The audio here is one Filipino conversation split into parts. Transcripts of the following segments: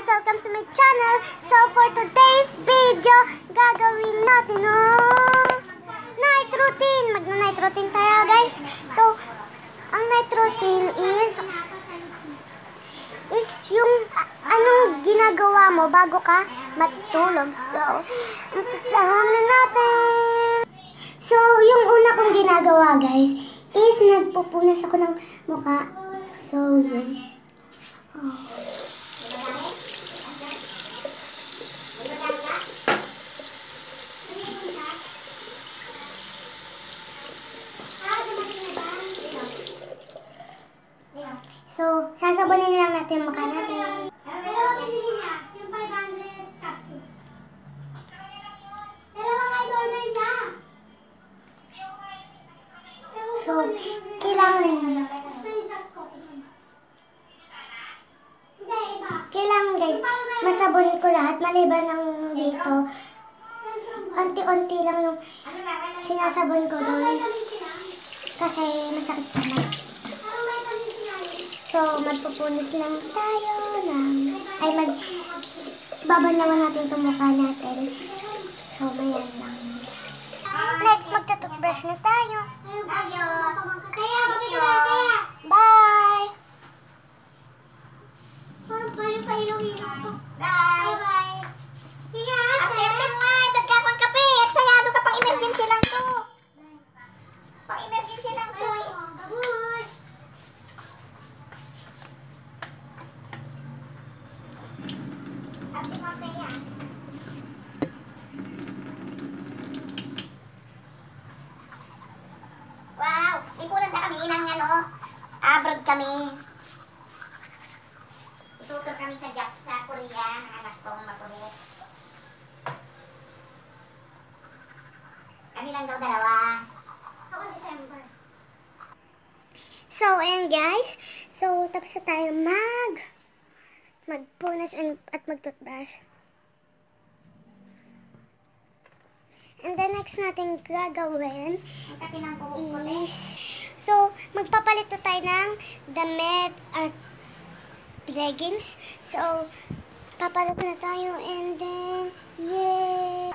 Welcome to my channel. So for today's video, gagawin natin night routine. Magna-night routine tayo, guys. So, ang night routine is yung anong ginagawa mo bago ka matulog. So, umpisahan na natin. So, yung una kong ginagawa, guys, is nagpupunas ako ng mukha. So, yun. So, sasabunin lang natin yung mukha natin. So, kailangan guys, masabon ko lahat, maliban ng dito. Unti-unti lang yung sinasabon ko doon. Kasi masakit sa mata. So, magpupunas lang tayo ay babanawan natin itong mukha natin. So, mayan lang. Next, magta-toothbrush na tayo. Bye! Bye! Ate mo nga, ba't ka akong kape? Eksayado ka pang emergency lang to. Pang emergency lang to. Ate mo kaya. Wow, ikulan na kami ng abroad kami. Tutor kami sa Korea, anak kong makulit. Kami lang daw dalawa. Ako December. So, ayan guys. So, tapos na tayo magpunas at mag-toothbrush. And the next natin gagawin is, so, magpapalit na tayo ng damit at leggings. So, papalit na tayo and then, yay!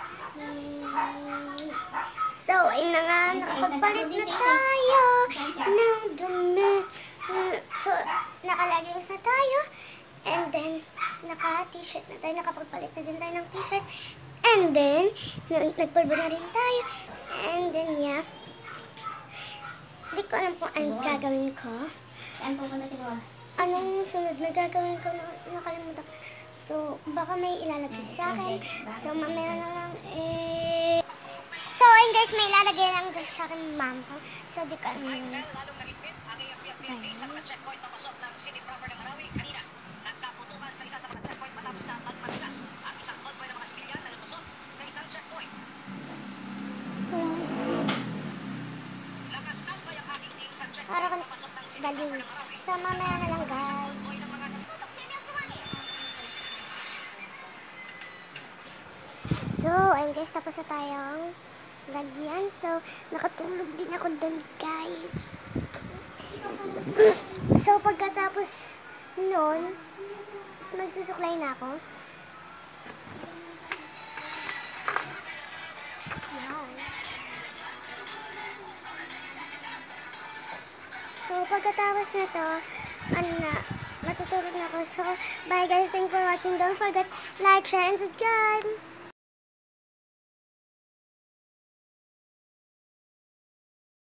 So, ayun na nga, nakapagpalit na tayo ng damit. So, naka-leggings na tayo. And then, naka-t-shirt na tayo. Nakapagpalit na din tayo ng t-shirt. And then, nagpulbo na rin tayo. And then, yeah. Hindi ko alam kung anong gagawin ko. Saan pupunta siguro? Anong sunod na gagawin ko? Nakalimutan ko. So, baka may ilalagay sa akin. So, mamaya na lang So, ayun guys, may ilalagay lang sa akin ma'am ko. So, di ko alam yun. Lalong nagigpit ang AFP-PNP sa mga checkpoint papasok ng city proper ng Marawi kanina. Nagkaputukan sa isa sa mga checkpoint matapos na magmatigas ang isang convoy ng mga sibilyan na lumusot sa isang checkpoint. Nakastanbay ang aking team sa checkpoint papasok ng city proper ng Marawi. So, mamaya na lang guys. So, ayun guys, tapos na tayong lagyan. So, nakatulog din ako doon, guys. So, pagkatapos nun, magsusuklay na ako. Yan. So, pagkatapos na to, matutulog na ako. So, bye guys. Thanks for watching. Don't forget, like, share, and subscribe.